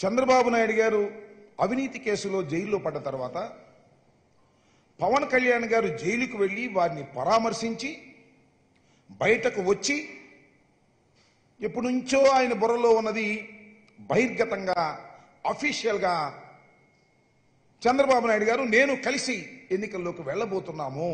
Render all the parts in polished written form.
చంద్రబాబు నాయుడు గారు అవినీతి కేసులో జైల్లో పడ్డ తర్వాత పవన్ కళ్యాణ్ గారు జైలుకు వెళ్ళి వారిని పరామర్శించి బయటకు వచ్చి ఎప్పటి నుంచో ఆయన బుర్రలో ఉన్నది బహిర్గతంగా అఫీషియల్గా చంద్రబాబు నాయుడు గారు నేను కలిసి ఎన్నికల్లోకి వెళ్ళబోతున్నాము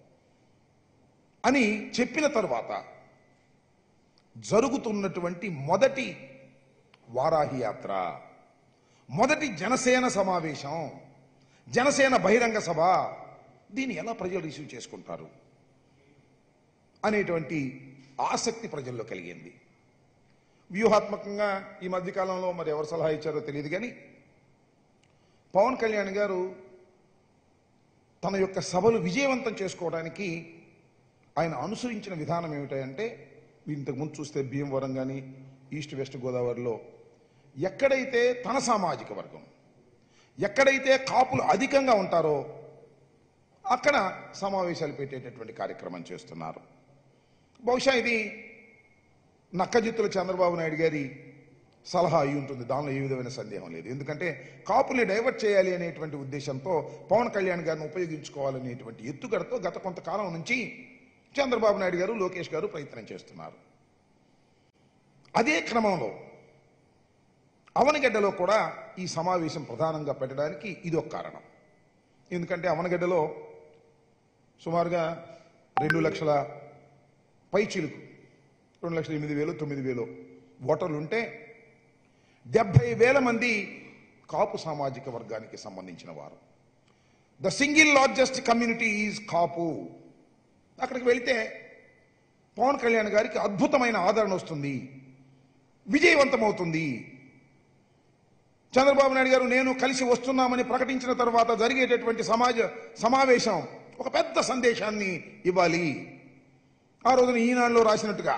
అని చెప్పిన తర్వాత జరుగుతున్నటువంటి మొదటి వారాహి యాత్ర, మొదటి జనసేన సమావేశం, జనసేన బహిరంగ సభ, దీన్ని ఎలా ప్రజలు రిసీవ్ చేసుకుంటారు అనేటువంటి ఆసక్తి ప్రజల్లో కలిగింది. వ్యూహాత్మకంగా ఈ మధ్యకాలంలో మరి ఎవరు సలహా ఇచ్చారో తెలియదు, కానీ పవన్ కళ్యాణ్ గారు తన యొక్క సభలు విజయవంతం చేసుకోవడానికి ఆయన అనుసరించిన విధానం ఏమిటంటే, ఇంతకుముందు చూస్తే భీమవరం కానీ ఈస్ట్ వెస్ట్ గోదావరిలో ఎక్కడైతే తన సామాజిక వర్గం, ఎక్కడైతే కాపులు అధికంగా ఉంటారో అక్కడ సమావేశాలు పెట్టేటటువంటి కార్యక్రమం చేస్తున్నారు. బహుశా ఇది నక్కజిత్తుల చంద్రబాబు నాయుడు గారి సలహా అయి ఉంటుంది, దానిలో ఏ విధమైన సందేహం లేదు. ఎందుకంటే కాపుల్ని డైవర్ట్ చేయాలి అనేటువంటి ఉద్దేశంతో పవన్ కళ్యాణ్ గారిని ఉపయోగించుకోవాలనేటువంటి ఎత్తుగడతో గత కొంతకాలం నుంచి చంద్రబాబు నాయుడు గారు, లోకేష్ గారు ప్రయత్నం చేస్తున్నారు. అదే క్రమంలో అవనగడ్డలో కూడా ఈ సమావేశం ప్రధానంగా పెట్టడానికి ఇది ఒక కారణం. ఎందుకంటే అవనగడ్డలో సుమారుగా 2 లక్షల పైచిలుకు 2,08,000 9,000 ఓటర్లు ఉంటే 70,000 మంది కాపు సామాజిక వర్గానికి సంబంధించిన వారు. The single largest community is Kapu. అక్కడికి వెళితే పవన్ కళ్యాణ్ గారికి అద్భుతమైన ఆదరణ వస్తుంది, విజయవంతమవుతుంది. చంద్రబాబు నాయుడు గారు నేను కలిసి వస్తున్నామని ప్రకటించిన తర్వాత జరిగేటటువంటి సమావేశం ఒక పెద్ద సందేశాన్ని ఇవ్వాలి. ఆ రోజున ఈనాడులో రాసినట్టుగా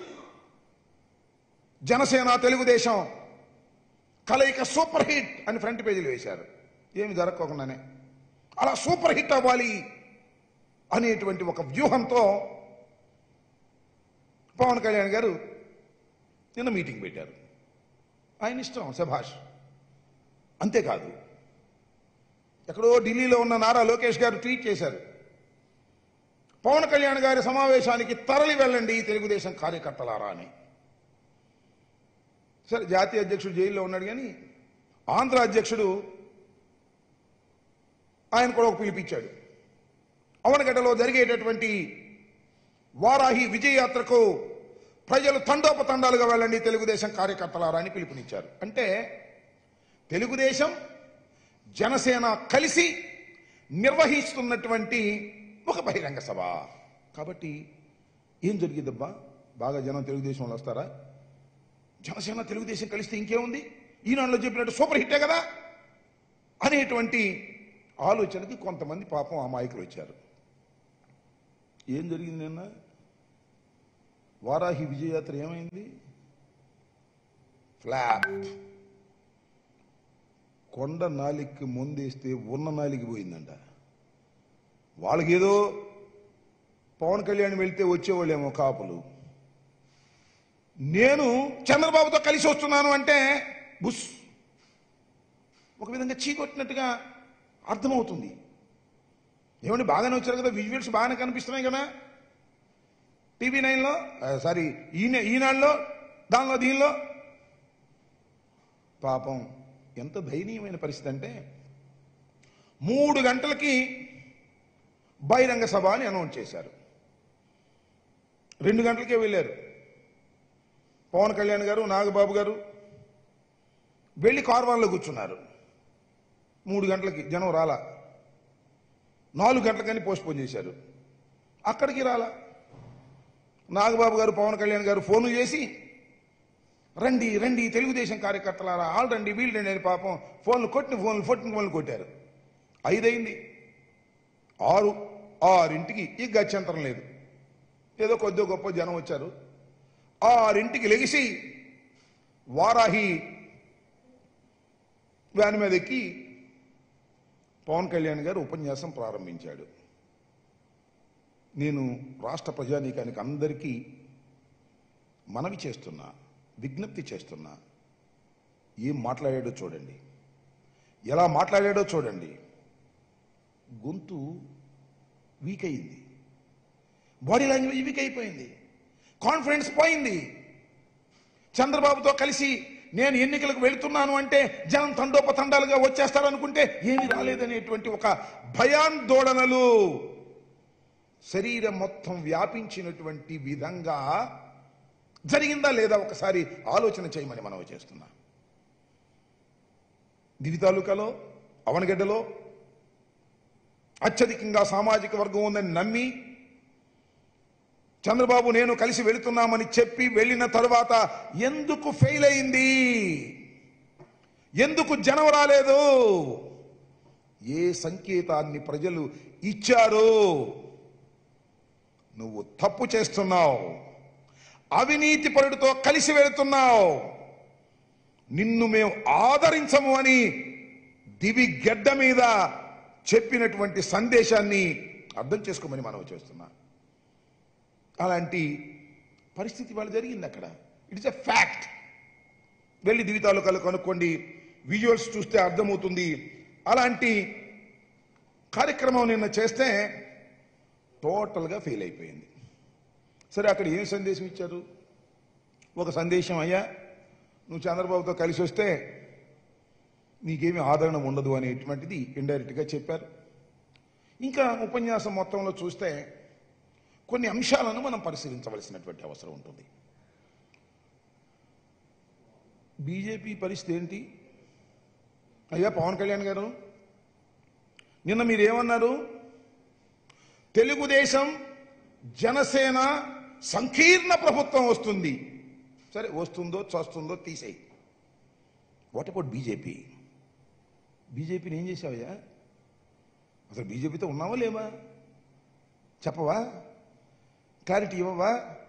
జనసేన తెలుగుదేశం కలయిక సూపర్ హిట్ అని ఫ్రంట్ పేజీలు వేశారు, ఏమి జరగకుండానే. అలా సూపర్ హిట్ అవ్వాలి అనేటువంటి ఒక వ్యూహంతో పవన్ కళ్యాణ్ గారు నిన్న మీటింగ్ పెట్టారు. ఆయన ఇష్టం, శభాష్. అంతేకాదు, ఎక్కడో ఢిల్లీలో ఉన్న నారా లోకేష్ గారు ట్వీట్ చేశారు, పవన్ కళ్యాణ్ గారి సమావేశానికి తరలి వెళ్ళండి తెలుగుదేశం కార్యకర్తలారా అని. సరే, జాతీయ అధ్యక్షుడు జైల్లో ఉన్నాడు, కానీ ఆంధ్ర అధ్యక్షుడు ఆయన కూడా ఒక పిలిపించాడు. అవనగడ్డలో జరిగేటటువంటి వారాహి విజయయాత్రకు ప్రజలు తండోపతండాలుగా వెళ్ళండి తెలుగుదేశం కార్యకర్తలారా అని పిలుపునిచ్చారు. అంటే తెలుగుదేశం జనసేన కలిసి నిర్వహిస్తున్నటువంటి ఒక బహిరంగ సభ. కాబట్టి ఏం జరిగిద్దబ్బా, బాగా జనం తెలుగుదేశంలో వస్తారా? జనసేన తెలుగుదేశం కలిస్తే ఇంకేముంది, ఈనాడులో చెప్పినట్టు సూపర్ హిట్టే కదా అనేటువంటి ఆలోచనకి కొంతమంది పాపం అమాయకులు వచ్చారు. ఏం జరిగింది నిన్న వారాహి విజయయాత్ర? ఏమైంది? ఫ్లాప్. కొండ నాలికి ముందేస్తే ఉన్న నాలికి పోయిందంట. వాళ్ళకేదో పవన్ కళ్యాణ్ వెళ్తే వచ్చేవాళ్ళేమో కాపులు, నేను చంద్రబాబుతో కలిసి వస్తున్నాను అంటే బుస్, ఒక విధంగా చీకొట్టినట్టుగా అర్థమవుతుంది. ఏమంటే బాగానే వచ్చారు కదా, విజువల్స్ బాగానే కనిపిస్తున్నాయి కదా టీవీ 9లో, సారీ ఈనాడులో, దానిలో దీనిలో. పాపం ఎంత దయనీయమైన పరిస్థితి అంటే 3 గంటలకి బహిరంగ సభ అని అనౌన్స్ చేశారు. 2 గంటలకే వెళ్ళారు పవన్ కళ్యాణ్ గారు, నాగబాబు గారు. వెళ్ళి కార్వాన్లో కూర్చున్నారు. 3 గంటలకి జనం రాలా, 4 గంటలకని పోస్ట్పోన్ చేశారు. అక్కడికి రాలా. నాగబాబు గారు, పవన్ కళ్యాణ్ గారు ఫోన్లు చేసి రండి రండి తెలుగుదేశం కార్యకర్తలారా, ఆల్ రండి వీళ్ళు రండి అని పాపం ఫోన్లు కొట్టారు. 5 అయింది, 6ింటికి ఈ గత్యంతరం లేదు, ఏదో కొద్దిగా గొప్ప జనం వచ్చారు. 6ింటికి లెగిసి వారాహి వ్యాన్ మీద ఎక్కి పవన్ కళ్యాణ్ గారు ఉపన్యాసం ప్రారంభించాడు. నేను రాష్ట్ర ప్రజానీకానికి అందరికీ మనవి చేస్తున్నా, విజ్ఞప్తి చేస్తున్నా, ఏం మాట్లాడాడో చూడండి, ఎలా మాట్లాడాడో చూడండి. గొంతు వీక్ అయింది, బాడీ లాంగ్వేజ్ వీక్ అయిపోయింది, కాన్ఫిడెన్స్ పోయింది. చంద్రబాబుతో కలిసి నేను ఎన్నికలకు వెళుతున్నాను అంటే జనం తండోపతండాలుగా వచ్చేస్తారనుకుంటే ఏమీ రాలేదనేటువంటి ఒక భయాందోళనలు శరీరం మొత్తం వ్యాపించినటువంటి విధంగా జరిగిందా లేదా ఒకసారి ఆలోచన చేయమని మనం చేస్తున్నాం. దివి తాలూకాలో అవనగడ్డలో అత్యధికంగా సామాజిక వర్గం ఉందని నమ్మి చంద్రబాబు నేను కలిసి వెళుతున్నామని చెప్పి వెళ్ళిన తరువాత ఎందుకు ఫెయిల్ అయింది? ఎందుకు జనం రాలేదు? ఏ సంకేతాన్ని ప్రజలు ఇచ్చారు? నువ్వు తప్పు చేస్తున్నావు, అవినీతి పరుడితో కలిసి వెళుతున్నావు, నిన్ను మేము ఆదరించము అని దివి గడ్డ మీద చెప్పినటువంటి సందేశాన్ని అర్థం చేసుకోమని మనం చేస్తున్నాం. అలాంటి పరిస్థితి వాళ్ళు జరిగింది అక్కడ. It is a fact. వెళ్ళి దివి తాలూకాలు కనుక్కోండి, విజువల్స్ చూస్తే అర్థమవుతుంది. అలాంటి కార్యక్రమం నిన్న చేస్తే టోటల్గా ఫెయిల్ అయిపోయింది. సరే, అక్కడ ఏం సందేశం ఇచ్చారు? ఒక సందేశం, అయ్యా నువ్వు చంద్రబాబుతో కలిసి వస్తే నీకేమీ ఆదరణ ఉండదు అనేటువంటిది ఇండైరెక్ట్గా చెప్పారు. ఇంకా ఉపన్యాసం మొత్తంలో చూస్తే కొన్ని అంశాలను మనం పరిశీలించవలసినటువంటి అవసరం ఉంటుంది. బీజేపీ పరిస్థితి ఏంటి? అయ్యా పవన్ కళ్యాణ్ గారు, నిన్న మీరేమన్నారు? తెలుగుదేశం జనసేన సంకీర్ణ ప్రభుత్వం వస్తుంది. సరే, వస్తుందో చస్తుందో తీసేయి. What about BJP? బీజేపీని ఏం చేసావయ్యా? అసలు బీజేపీతో ఉన్నావా లేవా? చెప్పవా? క్లారిటీ ఇవ్వవా?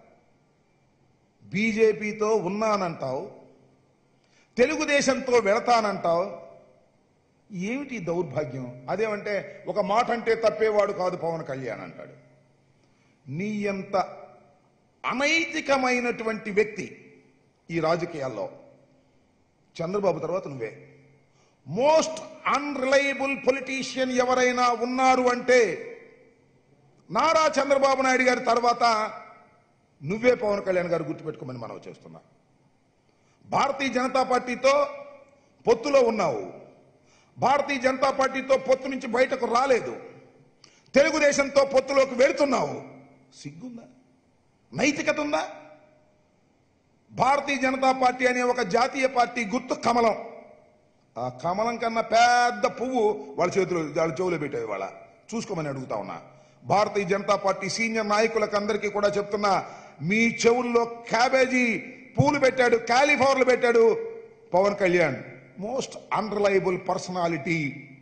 బీజేపీతో ఉన్నానంటావు, తెలుగుదేశంతో వెళతానంటావు. ఏమిటి దౌర్భాగ్యం? అదేమంటే ఒక మాట అంటే తప్పేవాడు కాదు పవన్ కళ్యాణ్ అంటాడు. నీ ఎంత అనైతికమైనటువంటి వ్యక్తి ఈ రాజకీయాల్లో చంద్రబాబు తర్వాత నువ్వే. మోస్ట్ అన్రిలయబుల్ పొలిటీషియన్ ఎవరైనా ఉన్నారు అంటే నారా చంద్రబాబు నాయుడు గారి తర్వాత నువ్వే పవన్ కళ్యాణ్ గారు, గుర్తుపెట్టుకోమని మనం చేస్తున్నా. భారతీయ జనతా పార్టీతో పొత్తులో ఉన్నావు, భారతీయ జనతా పార్టీతో పొత్తు నుంచి బయటకు రాలేదు, తెలుగుదేశంతో పొత్తులోకి వెళుతున్నావు. సిగ్గుందా? నైతికత ఉందా? భారతీయ జనతా పార్టీ అనే ఒక జాతీయ పార్టీ గుర్తు కమలం. ఆ కమలం కన్నా పెద్ద పువ్వు వాళ్ళ చేతిలో, వాళ్ళ చెవులో పెట్టేది. వాళ్ళ చూసుకోమని అడుగుతా ఉన్నా. భారతీయ జనతా పార్టీ సీనియర్ నాయకులకు అందరికీ కూడా చెప్తున్నా, మీ చెవుల్లో క్యాబేజీ పూలు పెట్టాడు, కాలీఫ్లవర్లు పెట్టాడు Pawan Kalyan. Most unreliable personality